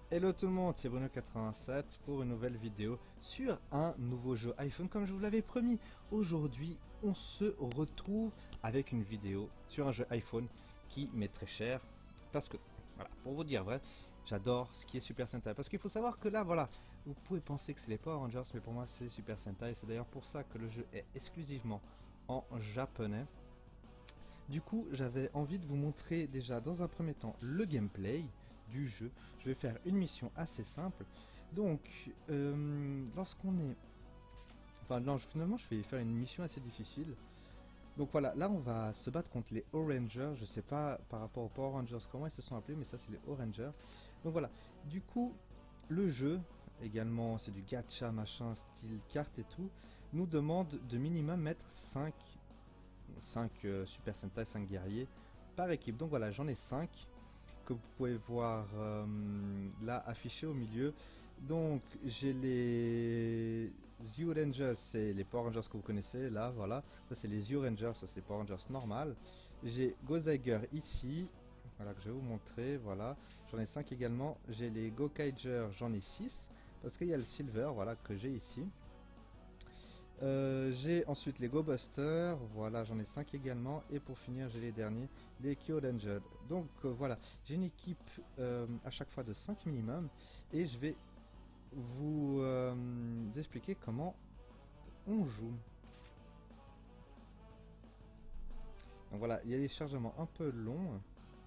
Hello tout le monde, c'est Bruno87 pour une nouvelle vidéo sur un nouveau jeu iPhone comme je vous l'avais promis. Aujourd'hui, on se retrouve avec une vidéo sur un jeu iPhone qui m'est très cher parce que, voilà, pour vous dire vrai, j'adore ce qui est Super Sentai. Parce qu'il faut savoir que là, voilà, vous pouvez penser que c'est les Power Rangers, mais pour moi c'est Super Sentai. C'est d'ailleurs pour ça que le jeu est exclusivement en japonais. Du coup, j'avais envie de vous montrer déjà dans un premier temps le gameplay du jeu. Je vais faire une mission assez simple. Donc, lorsqu'on est... Enfin, non, finalement, je vais faire une mission assez difficile. Donc voilà, là, on va se battre contre les Orangers. Je sais pas par rapport aux Power Rangers comment ils se sont appelés, mais ça, c'est les Orangers. Donc voilà, du coup, le jeu, également, c'est du gacha, machin, style carte et tout, nous demande de minimum mettre 5 Super Sentai, 5 guerriers par équipe. Donc voilà, j'en ai 5 que vous pouvez voir là affichés au milieu. Donc j'ai les Zyurangers, c'est les Power Rangers que vous connaissez là, voilà. Ça c'est les Zyurangers, ça c'est les Power Rangers normales. J'ai Gozaiger ici, voilà, que je vais vous montrer, voilà. J'en ai 5 également. J'ai les Gokaiger, j'en ai 6 parce qu'il y a le Silver, voilà, que j'ai ici. J'ai ensuite les Go Busters, voilà, j'en ai 5 également, et pour finir j'ai les derniers, les Kyodangers. Donc voilà, j'ai une équipe à chaque fois de 5 minimum, et je vais vous expliquer comment on joue. Donc voilà, il y a des chargements un peu longs,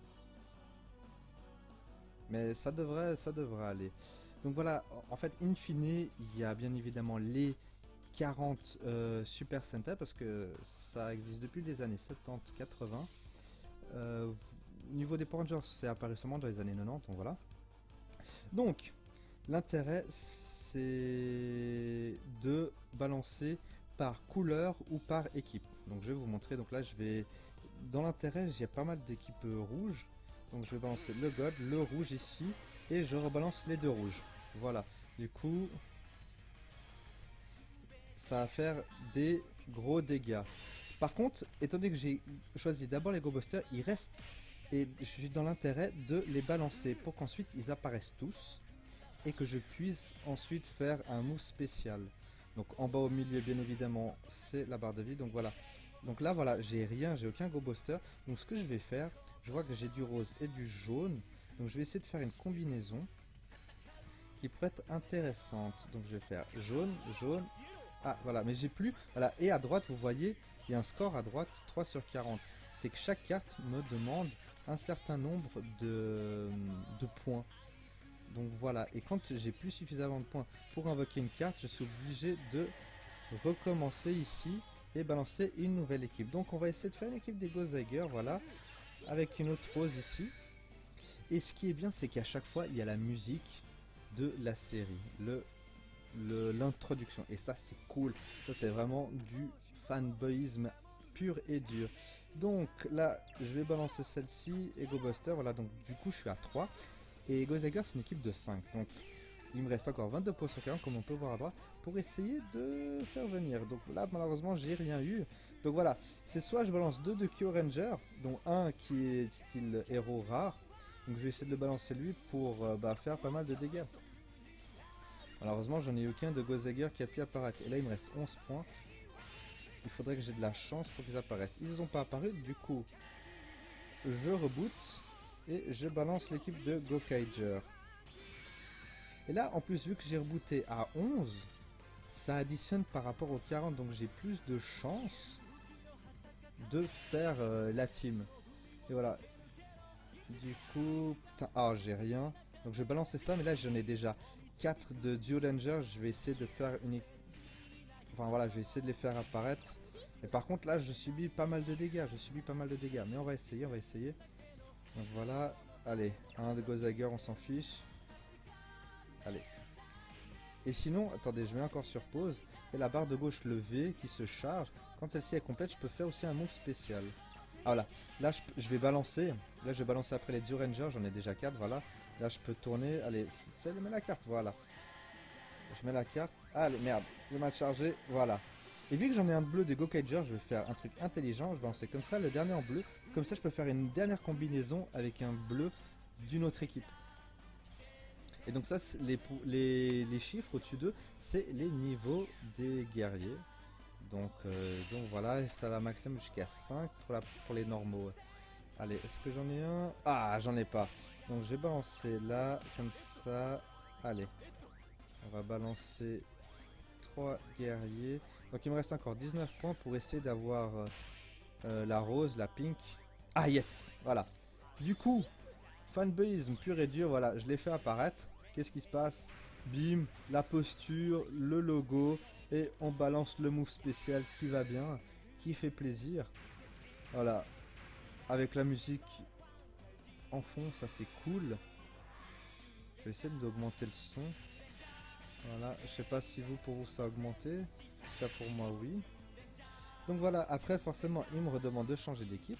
mais ça devrait aller. Donc voilà, en fait, in fine, il y a bien évidemment les 40 Super Sentai parce que ça existe depuis les années 70-80. Au niveau des Power Rangers, c'est apparu seulement dans les années 90, donc voilà. Donc, l'intérêt, c'est de balancer par couleur ou par équipe. Donc, je vais vous montrer. Donc là, je vais dans l'intérêt, j'ai pas mal d'équipes rouges. Donc, je vais balancer le God, le rouge ici, et je rebalance les deux rouges. Voilà. Du coup, ça va faire des gros dégâts. Par contre, étant donné que j'ai choisi d'abord les Go Busters, ils restent et je suis dans l'intérêt de les balancer pour qu'ensuite ils apparaissent tous et que je puisse ensuite faire un move spécial. Donc en bas au milieu, bien évidemment, c'est la barre de vie. Donc voilà. Donc là, voilà, j'ai rien, j'ai aucun Go Buster. Donc ce que je vais faire, je vois que j'ai du rose et du jaune. Donc je vais essayer de faire une combinaison qui pourrait être intéressante. Donc je vais faire jaune, jaune. Ah voilà, mais j'ai plus. Voilà, et à droite, vous voyez, il y a un score à droite, 3 sur 40. C'est que chaque carte me demande un certain nombre de points. Donc voilà, et quand j'ai plus suffisamment de points pour invoquer une carte, je suis obligé de recommencer ici et balancer une nouvelle équipe. Donc on va essayer de faire une équipe des Gozaiger, voilà, avec une autre rose ici. Et ce qui est bien, c'est qu'à chaque fois, il y a la musique de la série, l'introduction, et ça c'est cool, ça c'est vraiment du fanboyisme pur et dur. Donc là je vais balancer celle-ci, Ego Buster, voilà, donc du coup je suis à 3 et Ego Zagger c'est une équipe de 5, donc il me reste encore 22 points sur 40 comme on peut voir à droite pour essayer de faire venir. Donc là malheureusement j'ai rien eu, donc voilà, c'est soit je balance 2 de Kyuranger, dont un qui est style héros rare, donc je vais essayer de le balancer lui pour faire pas mal de dégâts. Malheureusement, j'en ai aucun de Gozaiger qui a pu apparaître. Et là, il me reste 11 points. Il faudrait que j'ai de la chance pour qu'ils apparaissent. Ils n'ont pas apparu, du coup, je reboot et je balance l'équipe de Gokaiger. Et là, en plus, vu que j'ai rebooté à 11, ça additionne par rapport aux 40. Donc, j'ai plus de chance de faire la team. Et voilà. Du coup, putain, ah, j'ai rien. Donc, je vais balancer ça, mais là, j'en ai déjà 4 de Duo Danger, je vais essayer de faire une... Enfin voilà, je vais essayer de les faire apparaître. Et par contre là, je subis pas mal de dégâts, mais on va essayer, Donc voilà, allez, un de Gozaiger, on s'en fiche. Allez. Et sinon, attendez, je mets encore sur pause. Et la barre de gauche levée qui se charge. Quand celle-ci est complète, je peux faire aussi un move spécial. Ah voilà, là je vais balancer. Là je vais balancer après les Zyuranger, j'en ai déjà 4, voilà. Là je peux tourner, allez, fais-le la carte, voilà. Je mets la carte, allez merde, j'ai mal chargé, voilà. Et vu que j'en ai un bleu des Gokaiger, je vais faire un truc intelligent, je vais lancer comme ça, le dernier en bleu. Comme ça je peux faire une dernière combinaison avec un bleu d'une autre équipe. Et donc ça, les chiffres au-dessus d'eux, c'est les niveaux des guerriers. Donc voilà, ça va maximum jusqu'à 5 pour les normaux. Allez, est-ce que j'en ai un? Ah, j'en ai pas. Donc je vais balancer là, comme ça. Allez, on va balancer 3 guerriers. Donc il me reste encore 19 points pour essayer d'avoir la rose, la pink. Ah yes, voilà. Du coup, fanboyisme pur et dur, voilà, je l'ai fait apparaître. Qu'est-ce qui se passe? Bim, la posture, le logo, et on balance le move spécial qui va bien, qui fait plaisir. Voilà, avec la musique en fond, ça c'est cool. Je vais essayer d'augmenter le son. Voilà, je sais pas si pour vous ça a augmenté. Ça pour moi oui. Donc voilà, après forcément il me redemande de changer d'équipe.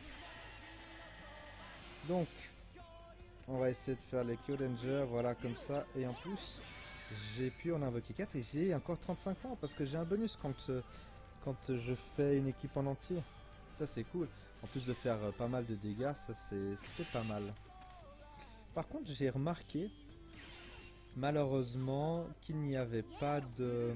Donc on va essayer de faire les Q-Rangers, voilà comme ça. Et en plus j'ai pu en invoquer 4 et j'ai encore 35 points parce que j'ai un bonus quand je fais une équipe en entier. Ça c'est cool. En plus de faire pas mal de dégâts, ça c'est pas mal. Par contre j'ai remarqué malheureusement qu'il n'y avait pas de...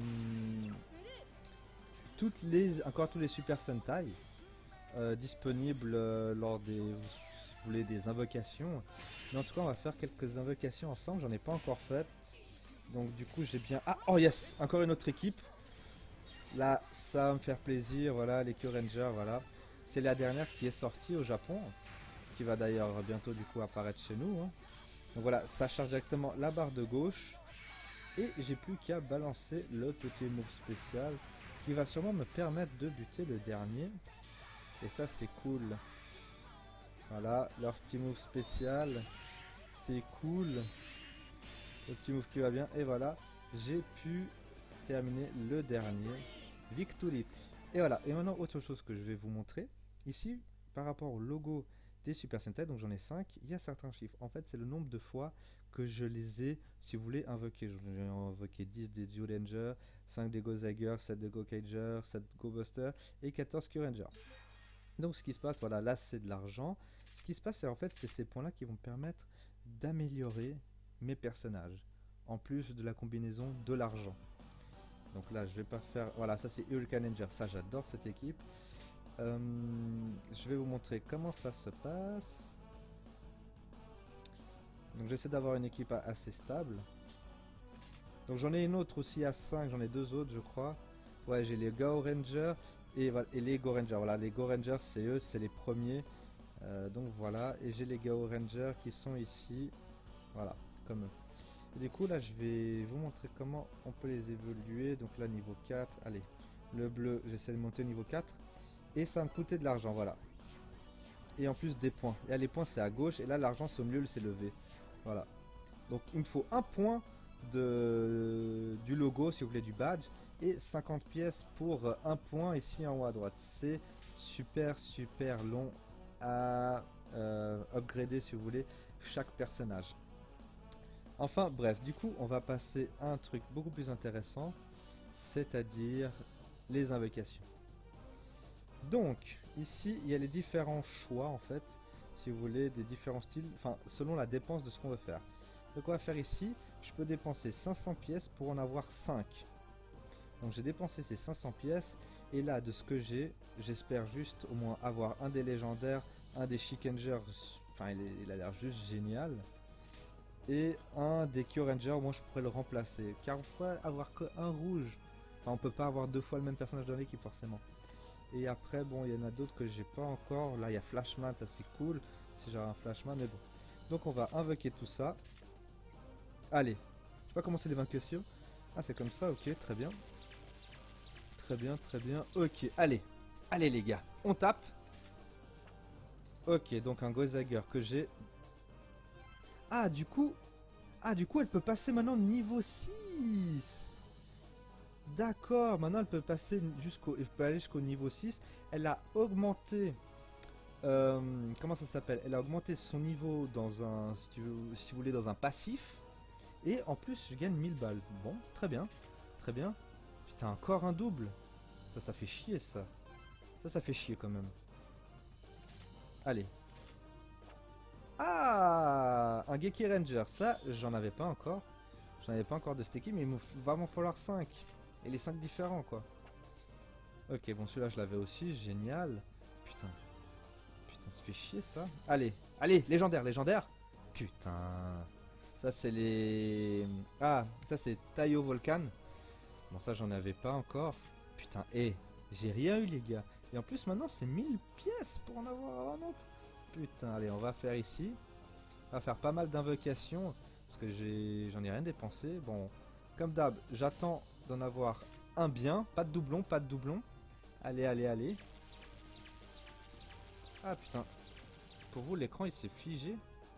encore tous les Super Sentai disponibles lors des... vous voulez des invocations. Mais en tout cas on va faire quelques invocations ensemble, j'en ai pas encore fait. Donc du coup j'ai bien... Ah, oh yes, encore une autre équipe. Là ça va me faire plaisir, voilà les Q-Rangers, voilà. C'est la dernière qui est sortie au Japon, qui va d'ailleurs bientôt du coup apparaître chez nous. Hein. Donc voilà, ça charge directement la barre de gauche. Et j'ai plus qu'à balancer le petit move spécial qui va sûrement me permettre de buter le dernier. Et ça c'est cool. Voilà, leur petit move spécial. C'est cool. Le petit move qui va bien. Et voilà, j'ai pu terminer le dernier. Victory. Et voilà, et maintenant autre chose que je vais vous montrer. Ici, par rapport au logo des Super Sentai, donc j'en ai 5, il y a certains chiffres. En fait, c'est le nombre de fois que je les ai, si vous voulez, invoqués. J'ai invoqué 10 des Zyuranger, 5 des Gozaiger, 7 des Gokaiger, 7 Go-Buster et 14 Kyuranger. Donc ce qui se passe, voilà, là c'est de l'argent. Ce qui se passe, c'est en fait, c'est ces points-là qui vont me permettre d'améliorer mes personnages, en plus de la combinaison de l'argent. Donc là, je vais pas faire... Voilà, ça c'est Hurricane Ranger, ça j'adore cette équipe. Je vais vous montrer comment ça se passe. Donc j'essaie d'avoir une équipe assez stable. Donc j'en ai une autre aussi à 5, j'en ai deux autres je crois. Ouais, j'ai les Gao Rangers et les Go Rangers. Voilà, les Go Rangers c'est eux, c'est les premiers. Donc voilà, et j'ai les Gao Rangers qui sont ici. Voilà, comme eux. Et du coup là je vais vous montrer comment on peut les évoluer. Donc là niveau 4, allez, le bleu j'essaie de monter au niveau 4. Et ça va me coûter de l'argent, voilà. Et en plus des points. Et là, les points c'est à gauche. Et là l'argent c'est au milieu, c'est levé. Voilà. Donc il me faut un point du logo si vous voulez du badge. Et 50 pièces pour un point ici en haut à droite. C'est super super long à upgrader si vous voulez chaque personnage. Enfin bref, du coup on va passer à un truc beaucoup plus intéressant. C'est-à-dire les invocations. Donc, ici, il y a les différents choix, en fait, si vous voulez, des différents styles, enfin, selon la dépense de ce qu'on veut faire. Donc, on va faire ici, je peux dépenser 500 pièces pour en avoir 5. Donc, j'ai dépensé ces 500 pièces, et là, de ce que j'ai, j'espère juste au moins avoir un des légendaires, un des Shikengers, enfin, il a l'air juste génial, et un des Kyuranger, moi, je pourrais le remplacer, car on pourrait avoir qu'un rouge. Enfin, on peut pas avoir deux fois le même personnage dans l'équipe, forcément. Et après, bon, il y en a d'autres que j'ai pas encore. Là, il y a Flashman, ça c'est cool. Si j'ai un Flashman, mais bon. Donc, on va invoquer tout ça. Allez, je sais pas comment c'est les vainqueurs. Ah, c'est comme ça, ok, très bien. Très bien, très bien. Ok, allez. Allez, les gars, on tape. Ok, donc un Gozaiger que j'ai. Ah, du coup, elle peut passer maintenant niveau 6. D'accord, maintenant elle peut passer elle peut aller jusqu'au niveau 6. Elle a augmenté, comment ça s'appelle? Elle a augmenté son niveau dans un, si vous voulez, dans un passif. Et en plus, je gagne 1000 balles. Bon, très bien, très bien. Putain, encore un double. Ça fait chier ça. Ça fait chier quand même. Allez. Ah, un Geki Ranger, ça, j'en avais pas encore. J'en avais pas encore de sticky, mais va m'en falloir 5. Et les 5 différents, quoi. Ok, bon, celui-là, je l'avais aussi. Génial. Putain. Putain, ça fait chier, ça. Allez, allez, légendaire, légendaire. Putain. Ça, c'est les... Ah, ça, c'est Taio Volcan. Bon, ça, j'en avais pas encore. Putain, j'ai rien eu, les gars. Et en plus, maintenant, c'est 1000 pièces pour en avoir un autre. Putain, allez, on va faire ici. On va faire pas mal d'invocations. Parce que j'en ai rien dépensé. Bon, comme d'hab, j'attends d'en avoir un bien. Pas de doublon, pas de doublon. Allez, allez, allez. Ah, putain. Pour vous, l'écran, il s'est figé.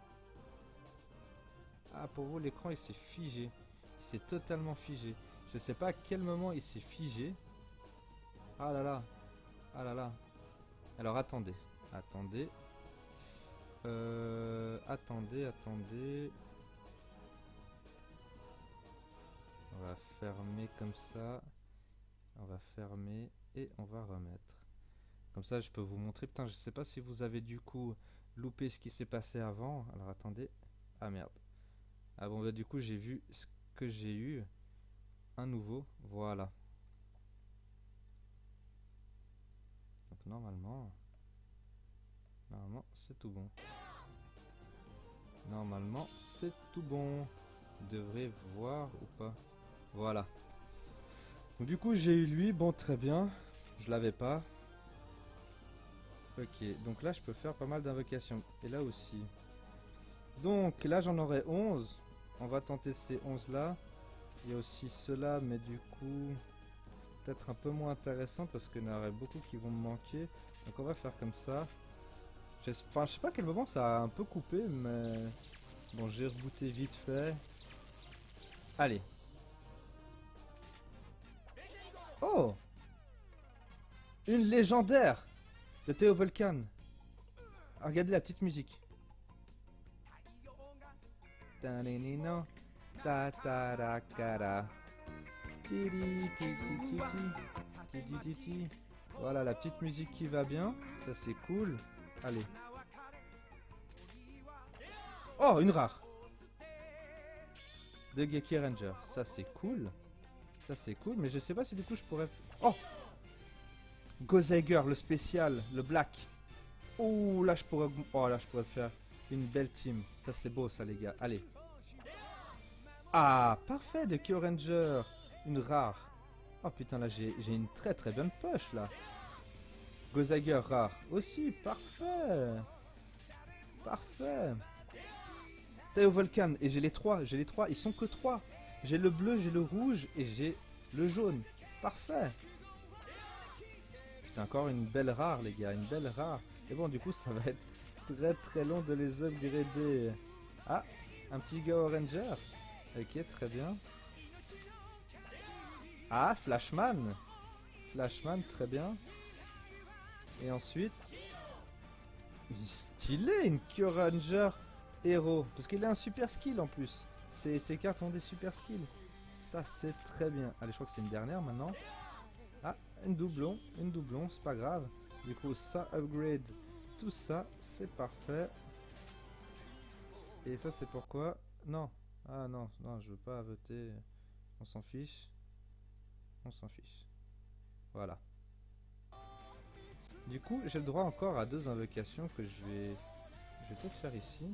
Ah, pour vous, l'écran, il s'est figé. Il s'est totalement figé. Je sais pas à quel moment il s'est figé. Ah là là. Ah là là. Alors, attendez. Attendez. Attendez. On va fermer comme ça. On va fermer et on va remettre. Comme ça, je peux vous montrer. Putain, je sais pas si vous avez du coup loupé ce qui s'est passé avant. Alors, attendez. Ah merde. Ah bon, bah du coup, j'ai vu ce que j'ai eu. Un nouveau. Voilà. Donc, normalement, c'est tout bon. Normalement, c'est tout bon. Vous devrez voir ou pas. Voilà. Donc, du coup, j'ai eu lui. Bon, très bien. Je l'avais pas. Ok, donc là, je peux faire pas mal d'invocations. Et là aussi. Donc, là, j'en aurai 11. On va tenter ces 11 là. Il y a aussi ceux-là, mais du coup, peut-être un peu moins intéressant parce qu'il y en aurait beaucoup qui vont me manquer. Donc, on va faire comme ça. Enfin, je sais pas à quel moment ça a un peu coupé, mais bon, j'ai rebooté vite fait. Allez. Oh! Une légendaire de Théo Volcan. Ah, regardez la petite musique. Ta-ni-ni-no. Ta-ta-ra-ka-ra. Ti-ti-ti-ti-ti-ti-ti. Voilà la petite musique qui va bien. Ça c'est cool. Allez. Oh, une rare. De Geki Ranger. Ça c'est cool. Ça c'est cool. Mais je sais pas si du coup je pourrais... Oh! Gozaiger, le spécial, le black. Oh là je pourrais... Oh là je pourrais faire une belle team. Ça c'est beau ça les gars. Allez. Ah, parfait de Kyo Ranger. Une rare. Oh putain là j'ai une très très bonne poche là. Gozaiger rare. Aussi, parfait. Parfait. Théo Volcan. Et j'ai les trois. Ils sont que 3. J'ai le bleu, j'ai le rouge et j'ai le jaune. Parfait. Putain, encore une belle rare les gars. Une belle rare. Et bon du coup ça va être très très long de les upgrader. Ah, un petit Gao Ranger. Ok, très bien. Ah, Flashman. Flashman, très bien. Et ensuite... Stylé, une Kyo Ranger héros. Parce qu'il a un super skill en plus. Ces cartes ont des super skills. Ça, c'est très bien. Allez, je crois que c'est une dernière maintenant. Ah, une doublon, c'est pas grave. Du coup, ça upgrade tout ça, c'est parfait. Et ça, c'est pourquoi... Non. Ah non, non, je veux pas voter. On s'en fiche. On s'en fiche. Voilà. Du coup, j'ai le droit encore à 2 invocations que je vais peut-être faire ici.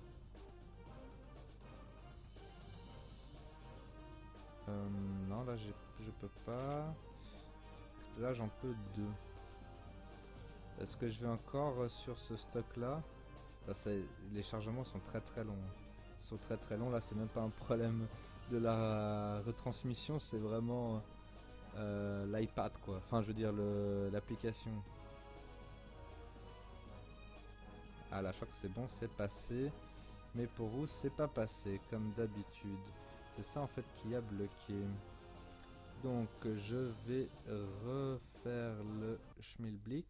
Non, là, je peux pas. Là, j'en peux 2. Est-ce que je vais encore sur ce stock-là? Les chargements sont très très longs. Ils sont très très longs. Là, c'est même pas un problème de la retransmission, c'est vraiment l'iPad, quoi. Enfin, je veux dire, l'application. Ah là, je crois que c'est bon, c'est passé. Mais pour vous, c'est pas passé, comme d'habitude. C'est ça, en fait, qui a bloqué. Donc, je vais refaire le Schmilblick.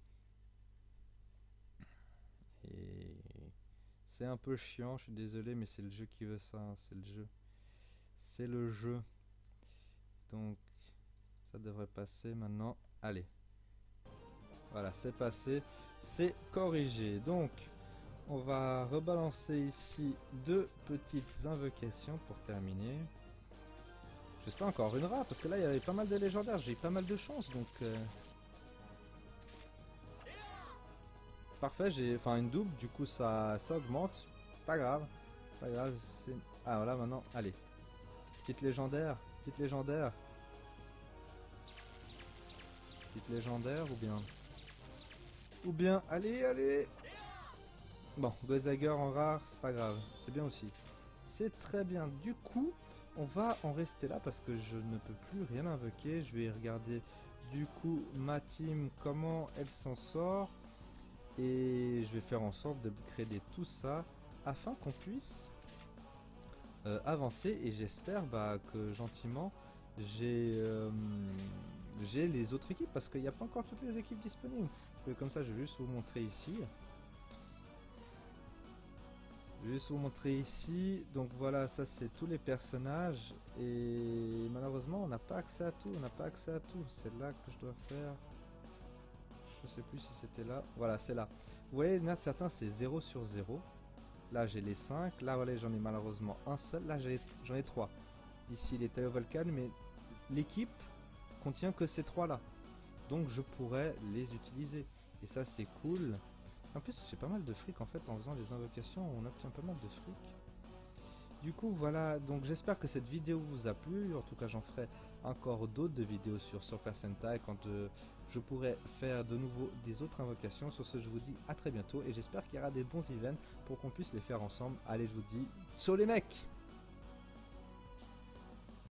Et c'est un peu chiant, je suis désolé, mais c'est le jeu qui veut ça, hein, c'est le jeu. C'est le jeu. Donc, ça devrait passer maintenant. Allez. Voilà, c'est passé. C'est corrigé. Donc, On va rebalancer ici 2 petites invocations pour terminer. J'espère encore une rare parce que là il y avait pas mal de légendaires, j'ai eu pas mal de chance donc... Parfait, j'ai enfin une double, du coup ça augmente. Pas grave, pas grave. Ah voilà maintenant, allez. Petite légendaire, petite légendaire. Petite légendaire ou bien... Ou bien, allez, allez. Bon, Gozager en rare, c'est pas grave, c'est bien aussi. C'est très bien, du coup, on va en rester là parce que je ne peux plus rien invoquer. Je vais regarder du coup ma team, comment elle s'en sort. Et je vais faire en sorte de créer tout ça afin qu'on puisse avancer. Et j'espère que gentiment j'ai les autres équipes parce qu'il n'y a pas encore toutes les équipes disponibles. Comme ça, je vais juste vous montrer ici. Je vais juste vous montrer ici. Donc voilà, ça c'est tous les personnages. Et malheureusement, on n'a pas accès à tout. On n'a pas accès à tout. C'est là que je dois faire. Je sais plus si c'était là. Voilà, c'est là. Vous voyez, là certains c'est 0 sur 0. Là j'ai les 5. Là voilà, j'en ai malheureusement un seul. Là j'en ai 3. Ici les Taio Volcan, mais l'équipe contient que ces 3 là. Donc je pourrais les utiliser. Et ça c'est cool. En plus j'ai pas mal de fric en fait en faisant des invocations. On obtient pas mal de fric. Du coup voilà, donc j'espère que cette vidéo vous a plu. En tout cas j'en ferai encore d'autres de vidéos sur Super Sentai quand je pourrai faire de nouveau des autres invocations. Sur ce, je vous dis à très bientôt et j'espère qu'il y aura des bons events pour qu'on puisse les faire ensemble. Allez, je vous dis, ciao les mecs!